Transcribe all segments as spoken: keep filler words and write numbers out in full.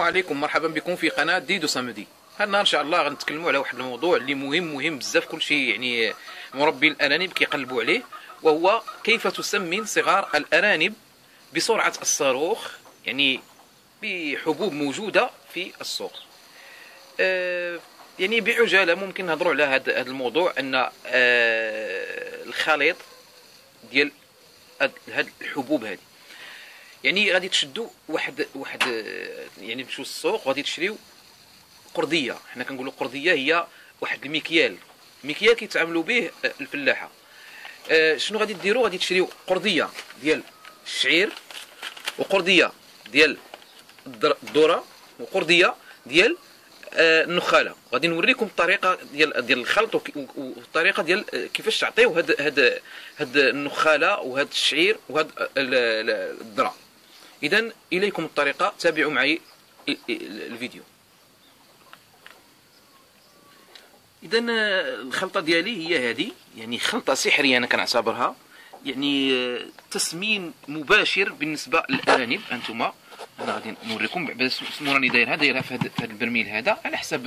عليكم، مرحبا بكم في قناه ديدو سامدي. هاد النهار ان شاء الله غنتكلموا على واحد الموضوع اللي مهم مهم بزاف. كلشي يعني مربي الارانب كيقلبوا عليه، وهو كيف تسمن صغار الارانب بسرعه الصاروخ، يعني بحبوب موجوده في السوق. آه يعني بعجاله ممكن نهضروا على هذا الموضوع، ان آه الخليط ديال هاد الحبوب هذه، يعني غادي تشدوا واحد واحد يعني تمشيو للسوق وغادي تشريو قرديه. حنا كنقولوا قرديه هي واحد المكيال مكيال كيتعاملوا به الفلاحه. آه شنو غادي ديروا؟ غادي تشريو قرديه ديال الشعير، وقرديه ديال الذره، وقرديه ديال آه النخاله. غادي نوريكم الطريقه ديال ديال الخلط، والطريقه ديال كيفاش تعطيو هاد هاد هاد النخاله وهاد الشعير وهاد الذره. اذا اليكم الطريقه، تابعوا معي الفيديو. اذا الخلطه ديالي هي هذه، يعني خلطه سحريه انا كنعتبرها، يعني تسمين مباشر بالنسبه للارانب. انتم انا غادي نوريكم بس شنو راني دايرها دايرها في هذا البرميل هذا، على حسب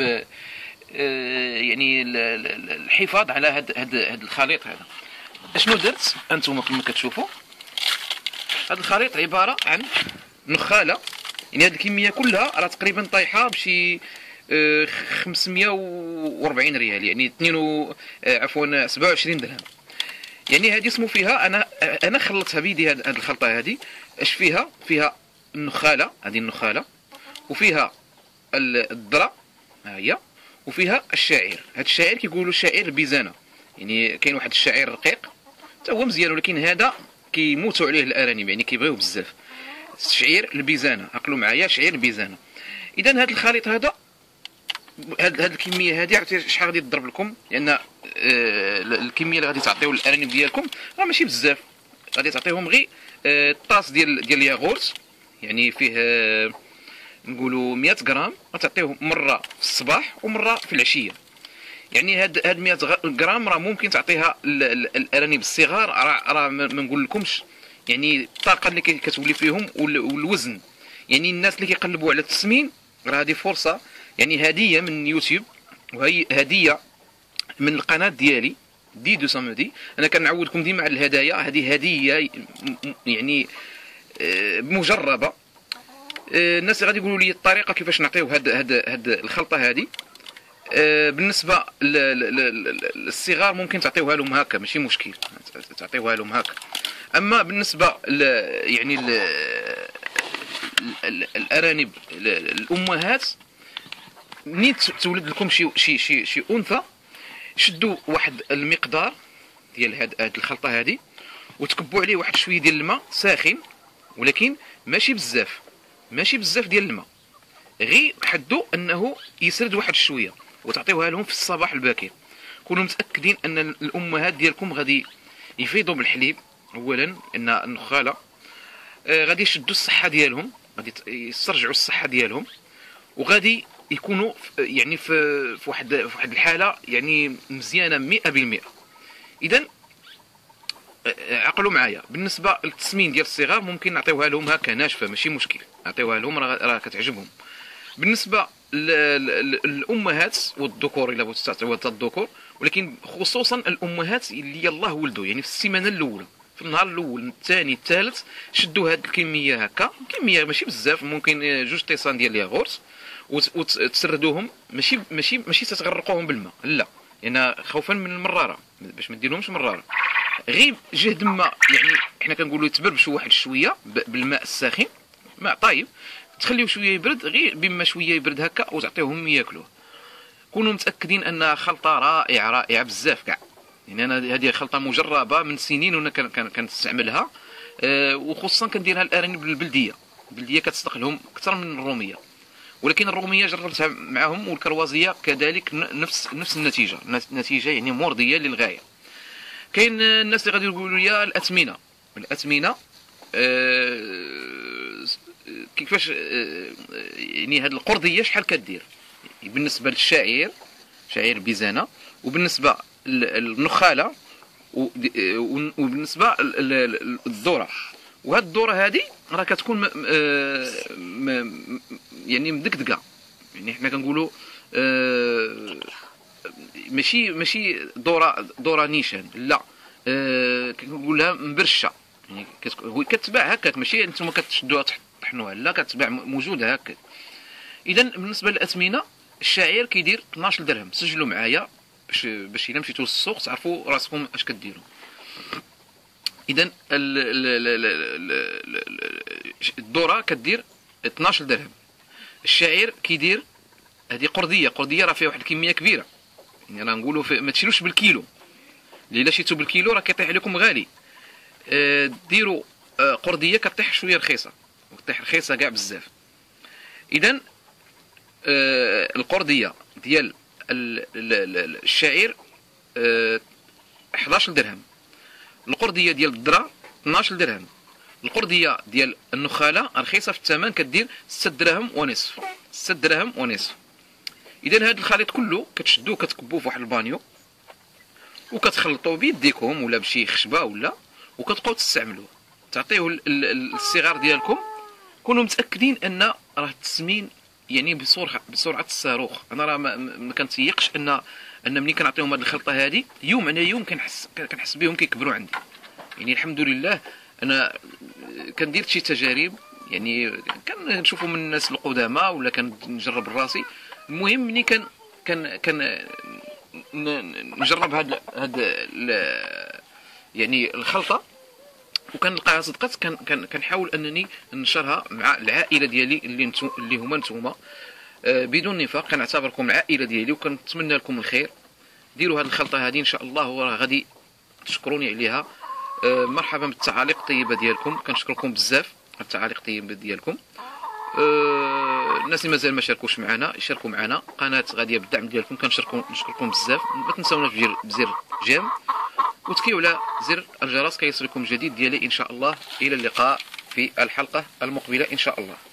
يعني الحفاظ على هذا هذا الخليط هذا. اشنو درت؟ انتم كما كتشوفوا هذا الخليط عباره عن نخاله، يعني هذه الكميه كلها راه تقريبا طايحه بشي خمسمية وأربعين ريال، يعني اثنين عفوا سبعة وعشرين درهم. يعني هذه اسمو فيها، انا انا خلطتها بيدي هذه الخلطه هذه. اش فيها؟ فيها النخاله، هذه النخاله، وفيها الذره ها هي، وفيها الشعير. هذا الشعير كيقولوا الشعير البيزانه، يعني كاين واحد الشعير رقيق حتى هو مزيان، ولكن هذا كيموتوا عليه الارانب، يعني كيبغيوه بزاف. الشعير البيزانه، عقلوا معايا، شعير البيزانه. اذا هذا الخليط هذا، هاد هاد الكميه هذه، عرفتي شحال غادي تضرب لكم؟ لان آه الكميه اللي غادي تعطيو للارانب ديالكم راه ماشي بزاف. غادي تعطيهم غير آه طاس ديال ديال الياغورت، يعني فيه آه نقولوا مية غرام، غتعطيهم مره في الصباح ومره في العشيه. يعني هاد هاد مية غرام راه ممكن تعطيها الارانب الصغار، راه راه ما نقول لكمش يعني الطاقه اللي كتولي فيهم والوزن. يعني الناس اللي كيقلبوا على التسمين، راه هذه فرصه، يعني هديه من يوتيوب، وهي هديه من القناه ديالي ديدو سامدي. انا كنعودكم ديما على الهدايا، هذه هديه يعني مجربه. الناس غادي يقولوا لي الطريقه كيفاش نعطيو هاد هاد هاد الخلطه هذه. بالنسبه للصغار ممكن تعطيوها لهم هكا، ماشي مشكل، تعطيوها لهم هكا. اما بالنسبه ل يعني ل الارانب الامهات، منين تولد لكم شي شي شي شي انثى، شدوا واحد المقدار ديال هاد هاد الخلطه هذه، وتكبوا عليه واحد شويه ديال الماء ساخن، ولكن ماشي بزاف، ماشي بزاف ديال الماء، غير حدو انه يسرد واحد شويه، وتعطيوها لهم في الصباح الباكر. كونوا متاكدين ان الامهات ديالكم غادي يفيضوا بالحليب اولا، ان النخاله آه غادي يشدوا الصحه ديالهم، غادي يسترجعوا الصحه ديالهم، وغادي يكونوا يعني في في واحد في واحد الحاله يعني مزيانه مئة بالمئة. اذا عقلوا معايا، بالنسبه للتسمين ديال الصغار ممكن نعطيوها لهم هكا ناشفه، ماشي مشكل، نعطيوها لهم راه كتعجبهم. بالنسبه للامهات والذكور، الا بغيتوا تعطيوها حتى الذكور، ولكن خصوصا الامهات اللي يلاه ولدوا، يعني في السيمانه الاولى، في النهار الاول الثاني الثالث، شدوا هذه الكميه هكا، كميه ماشي بزاف، ممكن جوج طيسان ديال الياغورت، وتسردوهم. ماشي ماشي ماشي تتغرقوهم بالماء، لا، لان يعني خوفا من المراره، باش ما ديرهمش مراره، غير جهد ما، يعني حنا كنقولوا يتبربشوا واحد شويه بالماء الساخن، ماء طايب، تخليوه شويه يبرد، غير بما شويه يبرد هكا وتعطيوهم ياكلوه. كونوا متاكدين انها خلطه رائعه رائعه بزاف كاع. يعني انا هذه خلطه مجربه من سنين وانا كنستعملها، أه وخصوصا كنديرها الارانب البلديه. البلديه كتصدق لهم اكثر من الروميه، ولكن الروميه جربتها معهم، والكروازيه كذلك نفس نفس النتيجه، نتيجه يعني مرضيه للغايه. كاين الناس اللي غادي يقولوا لي الاثمنه، الاثمنه أه كيفاش أه يعني هذه القرديه شحال كدير بالنسبه للشعير، شعير بيزانه، وبالنسبه للنخاله، وبالنسبه للذره. وهاد الذره هذه راه كتكون يعني مدقدقه، يعني حنا كنقولوا آه ماشي ماشي ذره ذره نيشان، لا آه كنقولها مبرشه، يعني كتباع هكاك، ماشي نتوما كتشدوها تطحنوها، لا كتباع موجوده هكاك. اذا بالنسبه للاثمنه الشعير كيدير اثناش درهم، سجلوا معايا باش باش الا مشيتوا للسوق تعرفوا راسكم اش كديروا. اذا الذره كدير اثناش درهم، الشعير كيدير، هذه قرديه، قرديه راه فيها واحد الكميه كبيره، يعني راه نقولوا ما تشيلوش بالكيلو، الا شيتو بالكيلو راه كيطيح عليكم غالي. أه ديروا أه قرديه كطيح شويه رخيصه، وكطيح رخيصه كاع بزاف. اذا أه القرديه ديال الشعير أه احداش درهم، القرديه ديال الذره اثناش درهم، القرديه ديال النخاله رخيصه في الثمن كدير ستة دراهم ونصف، ستة دراهم ونصف. اذا هذا الخليط كله كتشدوه كتكبوه في واحد البانيو وكتخلطوه بيديكم ولا بشي خشبه ولا، وكتبقاو تستعملوه، تعطيوه للصغار ديالكم. كونوا متاكدين ان راه التسمين يعني بسرعه بسرعه الصاروخ. انا راه ما, ما كنتيقش ان ان ملي كنعطيهم هذه الخلطه هذه يوم على يوم كنحس كنحس بهم كيكبروا عندي. يعني الحمد لله انا كندير شي تجارب، يعني كنشوفوا من الناس القدامى ولا كنجرب راسي. المهم ملي كان كان كان نجرب هاد هاد يعني الخلطه وكنلقاها صدقات، كان كان كنحاول انني ننشرها مع العائله ديالي اللي نتو اللي هما نتوما بدون نفاق. كنعتبركم العائله ديالي وكنتمنى لكم الخير. ديروا هاد الخلطه هذه ان شاء الله وراه غادي تشكروني عليها. مرحبا بالتعاليق الطيبه ديالكم، كنشكركم بزاف على التعاليق الطيبه ديالكم. الناس اللي مازال ما شاركوش معنا يشاركوا معنا، قناه غاديه بالدعم ديالكم، كنشكركم نشكركم بزاف. ما تنساوناش بزر جيم وتكيو على زر الجرس كيصلكم جديد ديالي ان شاء الله. الى اللقاء في الحلقه المقبله ان شاء الله.